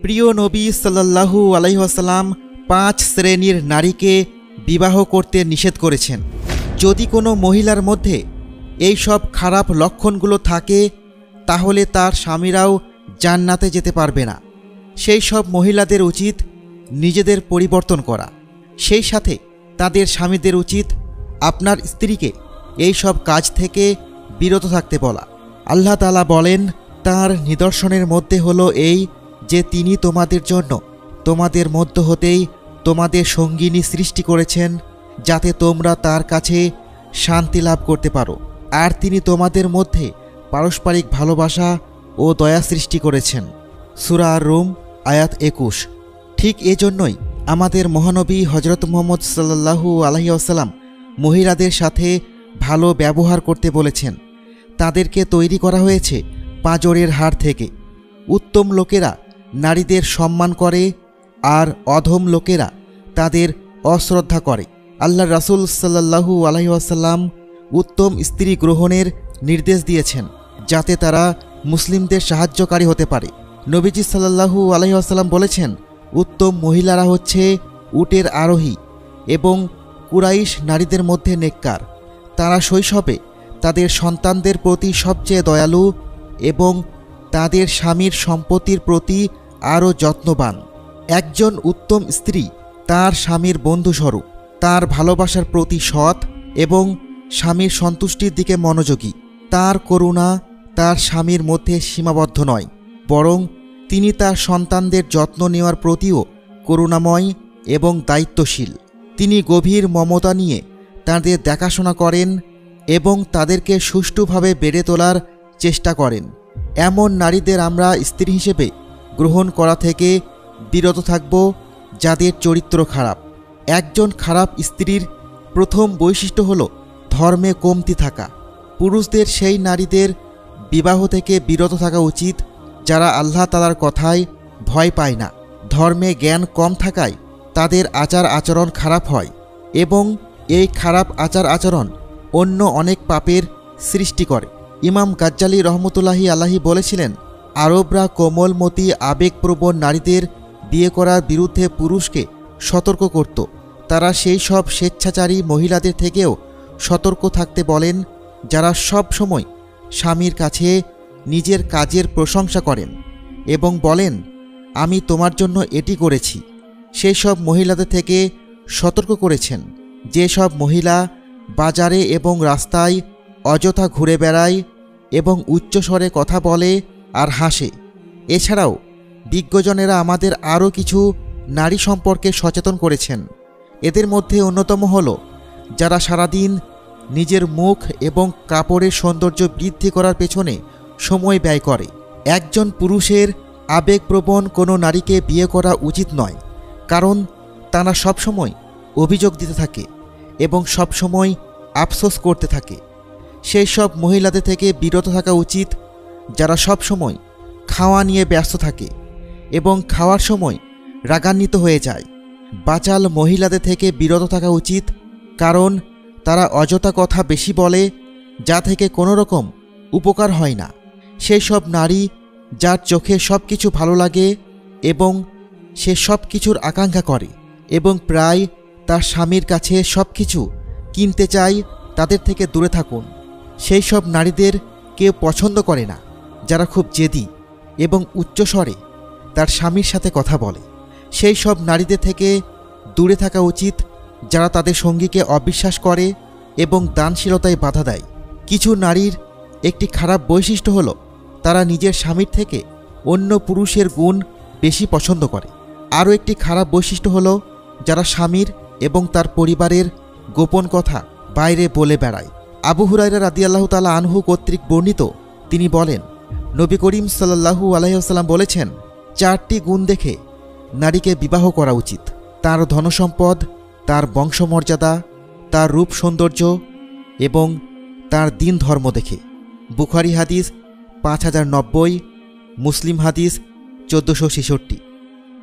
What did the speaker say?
প্রিয় নবী সাল্লাল্লাহু আলাইহি ওয়াসাল্লাম 5 শ্রেণীর নারীকে বিবাহ করতে নিষেধ করেছেন। যদি কোনো মহিলার মধ্যে এই সব খারাপ লক্ষণগুলো থাকে তাহলে তার স্বামীরাও জান্নাতে যেতে পারবে না। সেই সব মহিলাদের উচিত নিজেদের পরিবর্তন করা, সেই সাথে তাদের স্বামীদের উচিত আপনার স্ত্রীকে এই সব কাজ থেকে বিরত থাকতে বলা। আল্লাহ তাআলা বলেন, তার নিদর্শনের মধ্যে হলো এই যে তিনি তোমাদের জন্য তোমাদের মধ্য হতেই তোমাদের সঙ্গিনী সৃষ্টি করেছেন যাতে তোমরা তার কাছে শান্তি লাভ করতে পারো, আর তিনি তোমাদের মধ্যে পারস্পরিক ভালোবাসা ও দয়া সৃষ্টি করেছেন। সূরা আর-রুম আয়াত 21। ঠিক এজন্যই আমাদের মহানবী হযরত মুহাম্মদ সাল্লাল্লাহু আলাইহি ওয়াসাল্লাম মহিলাদের সাথে ভালো ব্যবহার করতে বলেছেন। তাদেরকে তৈরি করা হয়েছে পাঁজরের হাড় থেকে। উত্তম লোকেরা নারীদের সম্মান করে আর অধম লোকেরা তাদের অশ্রদ্ধা করে। আল্লাহ রাসূল সাল্লাল্লাহু আলাইহি ওয়াসাল্লাম উত্তম স্ত্রী গ্রহণের নির্দেশ দিয়েছেন যাতে তারা মুসলিমদের সাহায্যকারী হতে পারে। নবীজি সাল্লাল্লাহু আলাইহি ওয়াসাল্লাম বলেছেন, উত্তম মহিলারা হচ্ছে উটের আরোহী এবং কুরাইশ নারীদের মধ্যে নেককার। তারা শৈশবে তাদের সন্তানদের প্রতি সবচেয়ে দয়ালু এবং তাদের স্বামীর সম্পত্তির প্রতি আরও যত্নবান। একজন উত্তম স্ত্রী তার স্বামীর বন্ধুস্বরূপ, তার ভালোবাসার প্রতি সৎ এবং স্বামীর সন্তুষ্টির দিকে মনোযোগী। তার করুণা তার স্বামীর মধ্যে সীমাবদ্ধ নয়, বরং তিনি তার সন্তানদের যত্ন নেওয়ার প্রতিও করুণাময় এবং দায়িত্বশীল। তিনি গভীর মমতা নিয়ে তাদের দেখাশোনা করেন এবং তাদেরকে সুষ্ঠুভাবে বেড়ে তোলার চেষ্টা করেন। এমন নারীদের আমরা স্ত্রী হিসেবে গ্রহণ করা থেকে বিরত থাকব যাদের চরিত্র খারাপ। একজন খারাপ স্ত্রীর প্রথম বৈশিষ্ট্য হল ধর্মে কমতি থাকা। পুরুষদের সেই নারীদের বিবাহ থেকে বিরত থাকা উচিত যারা আল্লাহ তাআলার কথায় ভয় পায় না। ধর্মে জ্ঞান কম থাকায় তাদের আচার আচরণ খারাপ হয় এবং এই খারাপ আচার আচরণ অন্য অনেক পাপের সৃষ্টি করে। ইমাম গাজ্জালী রহমতুল্লাহি আলাইহি বলেছিলেন, আরবরা কোমলমতি আবেগপ্রবণ নারীদের বিয়ে করার বিরুদ্ধে পুরুষকে সতর্ক করত। তারা সেই সব স্বেচ্ছাচারী মহিলাদের থেকেও সতর্ক থাকতে বলেন যারা সব সময় স্বামীর কাছে নিজের কাজের প্রশংসা করেন এবং বলেন, আমি তোমার জন্য এটি করেছি। সেই সব মহিলাদের থেকে সতর্ক করেছেন যেসব মহিলা বাজারে এবং রাস্তায় অযথা ঘুরে বেড়ায় এবং উচ্চস্বরে কথা বলে আর হাসে। এছাড়াও বিজ্ঞজনেরা আমাদের আরও কিছু নারী সম্পর্কে সচেতন করেছেন। এদের মধ্যে অন্যতম হল যারা সারাদিন নিজের মুখ এবং কাপড়ের সৌন্দর্য বৃদ্ধি করার পেছনে সময় ব্যয় করে। একজন পুরুষের আবেগপ্রবণ কোনো নারীকে বিয়ে করা উচিত নয়, কারণ তারা সবসময় অভিযোগ দিতে থাকে এবং সবসময় আফসোস করতে থাকে। সেই সব মহিলাদের থেকে বিরত থাকা উচিত যারা সবসময় খাওয়া নিয়ে ব্যস্ত থাকে এবং খাওয়ার সময় রাগান্বিত হয়ে যায়। বাচাল মহিলাদের থেকে বিরত থাকা উচিত, কারণ তারা অযথা কথা বেশি বলে যা থেকে কোনো রকম উপকার হয় না। সেই সব নারী যার চোখে সব কিছু ভালো লাগে এবং সে সব কিছুর আকাঙ্ক্ষা করে এবং প্রায় তার স্বামীর কাছে সব কিছু কিনতে চায়, তাদের থেকে দূরে থাকুন। সেই সব নারীদের কেউ পছন্দ করে না যারা খুব জেদি এবং উচ্চস্বরে তার স্বামীর সাথে কথা বলে। সেই সব নারীদের থেকে দূরে থাকা উচিত যারা তাদের সঙ্গীকে অবিশ্বাস করে এবং দানশীলতায় বাধা দেয়। কিছু নারীর একটি খারাপ বৈশিষ্ট্য হলো তারা নিজের স্বামীর থেকে অন্য পুরুষের গুণ বেশি পছন্দ করে। আরও একটি খারাপ বৈশিষ্ট্য হলো যারা স্বামীর এবং তার পরিবারের গোপন কথা বাইরে বলে বেড়ায়। আবু হুরায়রা রাদিয়াল্লাহু তাআলা আনহু কর্তৃক বর্ণিত, তিনি বলেন, নবী করিম সাল্লাল্লাহু আলাইহি ওয়াসাল্লাম বলেছেন, 4টি গুণ দেখে নারীকে বিবাহ করা উচিত: তার ধনসম্পদ, তার বংশমর্যাদা, তার রূপ সৌন্দর্য এবং তার দিন ধর্ম দেখে। বুখারী হাদিস 5090, মুসলিম হাদিস 1466।